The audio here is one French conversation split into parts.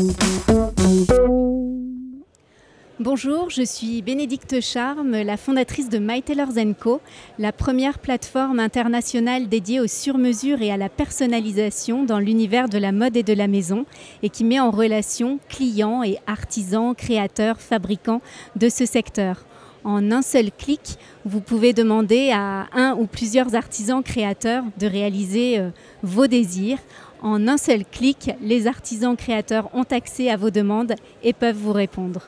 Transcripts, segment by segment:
Bonjour, je suis Bénédicte Charme, la fondatrice de My Tailors & Co, la première plateforme internationale dédiée au sur-mesure et à la personnalisation dans l'univers de la mode et de la maison et qui met en relation clients et artisans, créateurs, fabricants de ce secteur. En un seul clic, vous pouvez demander à un ou plusieurs artisans créateurs de réaliser vos désirs. En un seul clic, les artisans créateurs ont accès à vos demandes et peuvent vous répondre.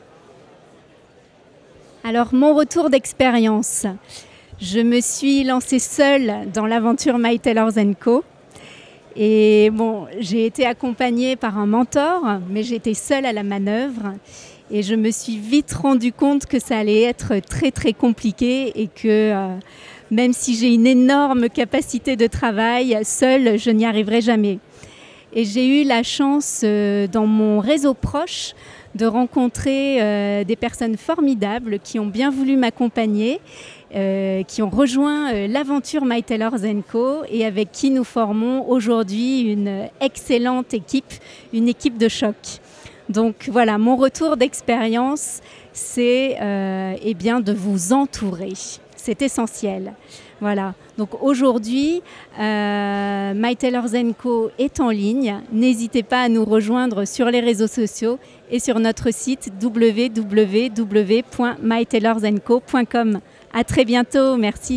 Alors, mon retour d'expérience. Je me suis lancée seule dans l'aventure My Tailors & Co. Et bon, j'ai été accompagnée par un mentor, mais j'étais seule à la manœuvre. Et je me suis vite rendu compte que ça allait être très très compliqué et que même si j'ai une énorme capacité de travail, seule, je n'y arriverai jamais. Et j'ai eu la chance dans mon réseau proche de rencontrer des personnes formidables qui ont bien voulu m'accompagner, qui ont rejoint l'aventure My Tailors & Co et avec qui nous formons aujourd'hui une excellente équipe, une équipe de choc. Donc voilà, mon retour d'expérience, c'est eh bien de vous entourer. C'est essentiel. Voilà. Donc aujourd'hui, My Tailors & Co est en ligne. N'hésitez pas à nous rejoindre sur les réseaux sociaux et sur notre site www.mytailorsandco.com. À très bientôt. Merci.